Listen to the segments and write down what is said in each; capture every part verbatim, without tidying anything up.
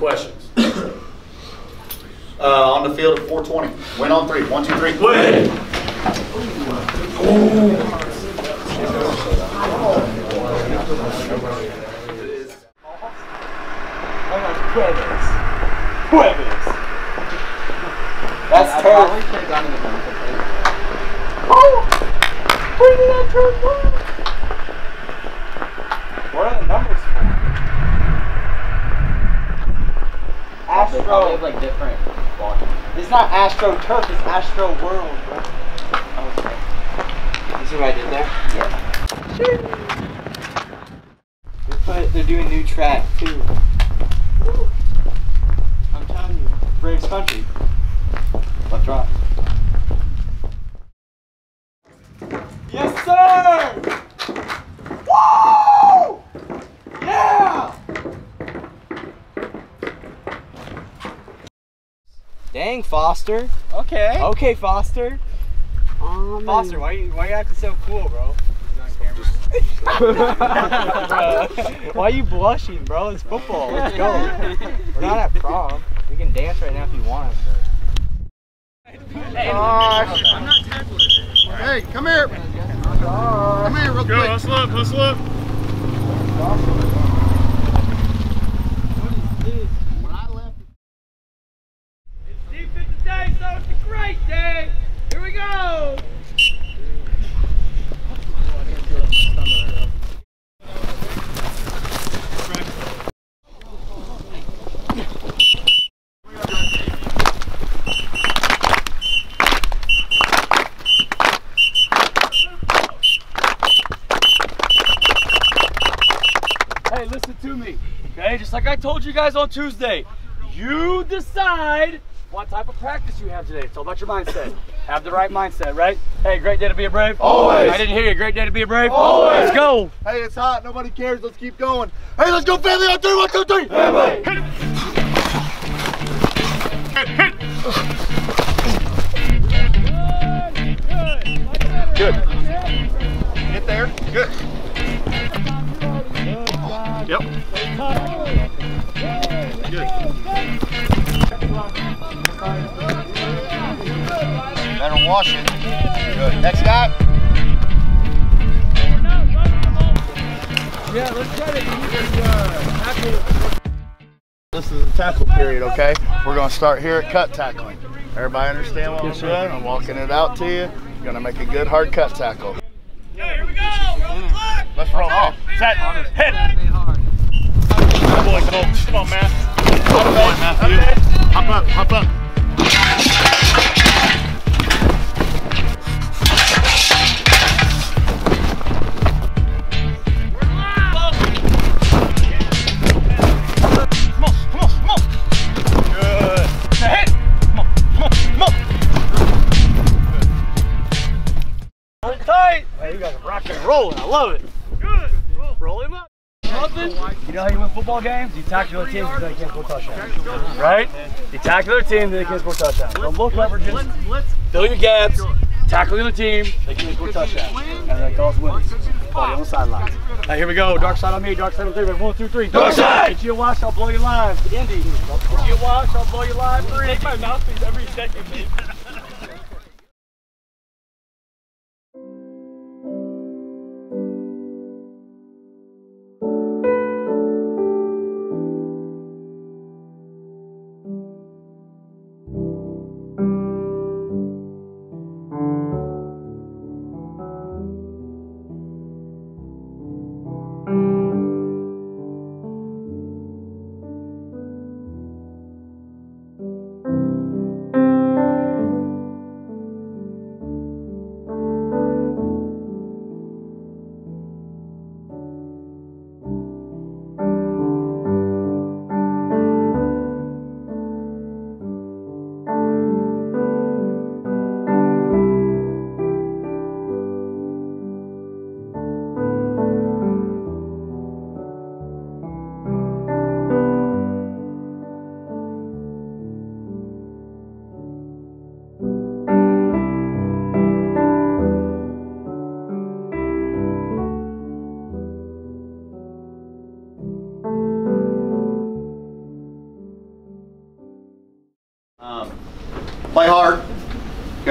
questions. Uh, on the field at four twenty. Win on three. One, two, three. Win! Jueves. Jueves. That's turf. Oh! Where did that turf go? What are the numbers for? Astro. They have like different blocking. It's not Astro Turf, it's Astro World, bro. Okay. You see what I did there? Yeah. They put, they're doing new track too. Woo. I'm telling you, Braves country. Let's rock. Yes, sir! Woo! Yeah! Dang, Foster. Okay. Okay, Foster. Um, Foster, why you why you acting so cool, bro? Bro, why are you blushing, bro? It's football. Let's go. We're not at prom. We can dance right now if you want. Hey, gosh. I'm not tackling it. Hey, come here. Come here real quick. Go, hustle up, hustle up. What is this? When I left. It's defensive day, so it's a great day. Here we go. Hey, listen to me, okay? Just like I told you guys on Tuesday, you decide what type of practice you have today. It's all about your mindset. Have the right mindset, right? Hey, great day to be a Brave? Always. I didn't hear you. Great day to be a Brave? Always. Let's go. Hey, it's hot. Nobody cares. Let's keep going. Hey, let's go family on three. One, two, three. Family. Hit it. Hit, hit. Good. Get there. Good. Yep. Good. Better wash it. Good. Next guy. Yeah, let's get it. Tackle. This is the tackle period, okay? We're going to start here at cut tackling. Everybody understand what we're doing? I'm walking it out to you. You're going to make a good hard cut tackle. Okay, here we go. Roll the clock. Let's roll. Oh, Set. Hit. Good boy, Cole. Come on, man. Good boy, Matthew. Hop up, hop up. Come on, come on, come on. Good. Now hit. Come on, come on, come on. Hold tight. Hey, you guys are rocking and rolling. I love it. Good. Roll him up. Nothing. You know how you win football games? You tackle your team because they can't score touchdowns. Right? You tackle their team, then they can't score touchdowns. Don't look leverages. Fill your gaps. Tackle the other team, they can't score touchdowns. And they call us winners. Party on the sidelines. Hey, here we go. Dark side on me. Dark side on three. One, two, three. Dark side. Get you a wash. I'll blow your line. Indy. Get you a wash. I'll blow your line. Three. Take my mouthpiece every second, man.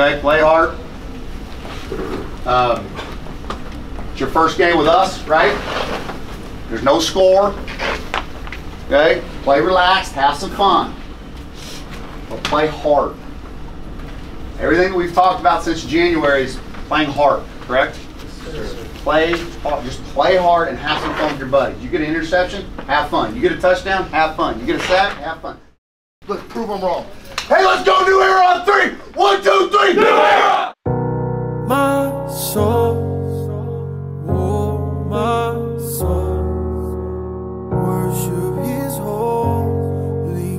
Okay, play hard. Um, it's your first game with us, right? There's no score. Okay, play relaxed, have some fun, but play hard. Everything that we've talked about since January is playing hard, correct? Yes, play hard. Just play hard and have some fun with your buddies. You get an interception, have fun. You get a touchdown, have fun. You get a sack, have fun. Let's prove them wrong. Hey, let's go New Era on three. One, two, three. New Era! My soul, oh my soul, worship His holy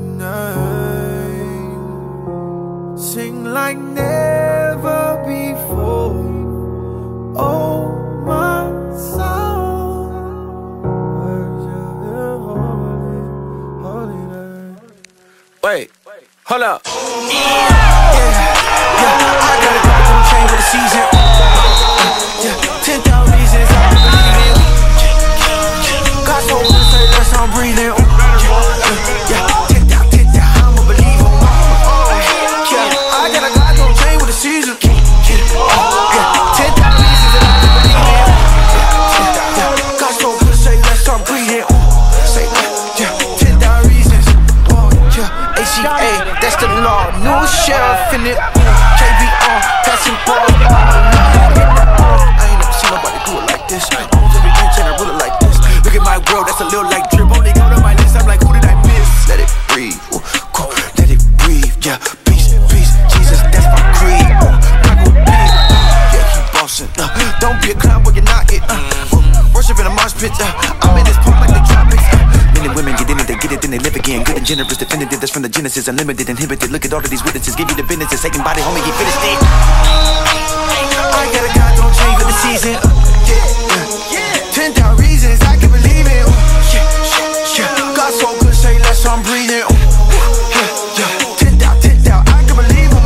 name. Sing like never before. Oh my soul, worship His holy, holy name. Wait, hold up. Yeah, yeah, I gotta go to the train for the season. Yeah, ten thousand reasons I believe in. God so good, say that's how I'm breathing. Yeah, ten thousand, ten thousand, I'm a believer. Yeah, I gotta go to the train for the season. Yeah, ten thousand reasons that I believe in. God so good, say that's how I'm breathing. Say yeah, ten thousand reasons. Yeah, A C A, that's the law. New sheriff in it. K B R, passing ball. I ain't never seen nobody do it like this. Almost every inch and I rule it like this. Look at my world, that's a little like drip. Only go to my list, I'm like, who did I miss? Let it breathe, ooh, cool. Let it breathe, yeah. Peace, peace, Jesus, that's my creed. Ooh, Michael B, yeah, he bossing. Uh, don't be a clown, but you're not it. Uh, ooh, worship in a mosh pit. Uh, I'm in this pump like the tropics. Uh, men and women get in it, they get it, then they live again. Good and generous, definitive, that's from the Genesis. Unlimited, inhibited. Look at all of these witnesses, give you the business. Second body, homie, he finished it. I got a God, don't change for the season. Yeah, yeah. Ten thousand reasons I can believe it. Yeah, yeah, yeah. God so good, say less, I'm breathing. Yeah, yeah. Ten thousand, ten thousand, I can believe him.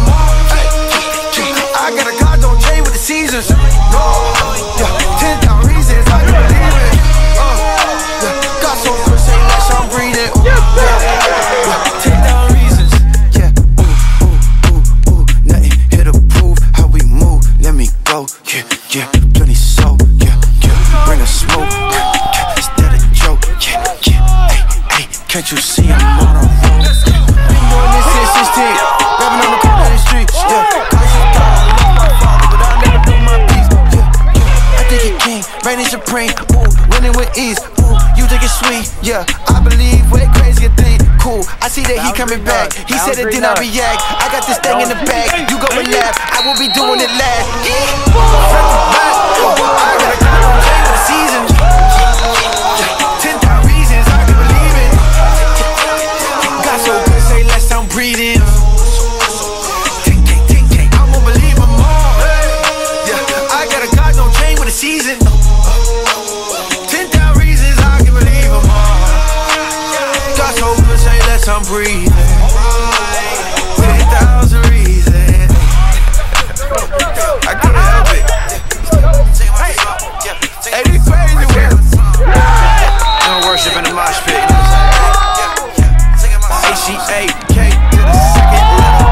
I got a God, don't change with the seasons. No, yeah. Ten thousand reasons I can believe it. Yeah, God so good, say less, I'm breathing. Yeah, yeah. Ten thousand reasons. Yeah, ooh, ooh, ooh, ooh. Nothing here to prove how we move. Let me go. Yeah, yeah. Plenty soul. Yeah, yeah. Bring a smoke. Yeah, instead of joke. Yeah, yeah. Hey, hey. Can't you see I'm on a roll? Been doing this since sixteen. Rapping on the corner of the street. Yeah, cause you thought I love my father, but I never do my piece. Yeah, yeah. I think he king, reigning supreme. Ooh, winning with ease. Ooh, you think it's sweet. Yeah, I believe way crazy a thing. Cool, I see that he coming back. He said it, then I react. I got this thing in the bag. You go and laugh. I will be doing it last. Yeah, front to back. I gotta go on play with the season. Ten thousand reasons I can believe it. God so good, say less, I'm breathing. Tink, tink, tink, tink, I'm gonna believe him more. Yeah, I got a God, don't change with the season. Ten thousand reasons I can believe him more. God so good, say less, I'm breathing. Ten thousand reasons. I couldn't help it. Hey, this crazy world. Don't worship in the mosh pit. A C A K to the second letter.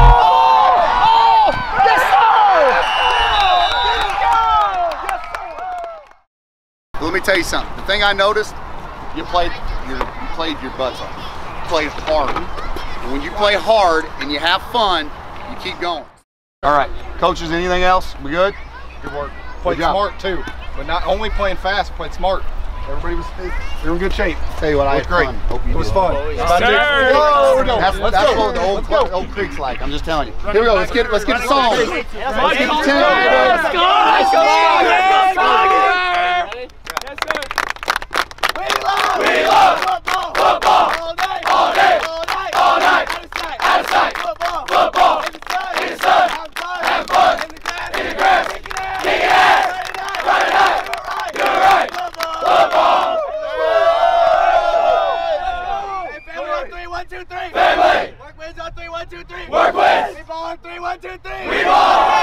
Let me tell you something. The thing I noticed, you played your you played your butts off. You played hard. And when you play hard and you have fun, you keep going. All right, coaches. Anything else? We good? Good work. Played Good job. smart too, but not only playing fast, played smart. Everybody was they were in good shape. Tell you what, I It was had great. fun. Hope you It was did. fun. Oh, yeah. About to- Sir. Whoa, no. That's, Let's that's go. what the old, Let's go. old Creek's like. I'm just telling you. Here we go. Let's get let's get the song. Let's get the Let's tune. go! Let's go! Let's go! Let's go! Yes, sir. We love, we love football, football, all day, all day, all night, all night, out of sight, out of sight, football, football, in the sun, in the sun, have fun, have fun, in the grass, in the grass, kick it out, kick it out, Friday night, Friday night, do it right, do it right, football, football. Hey, family on three, one, two, three. Family. Work wins on three, one, two, three. Work wins. We ball on three, one, two, three. We ball.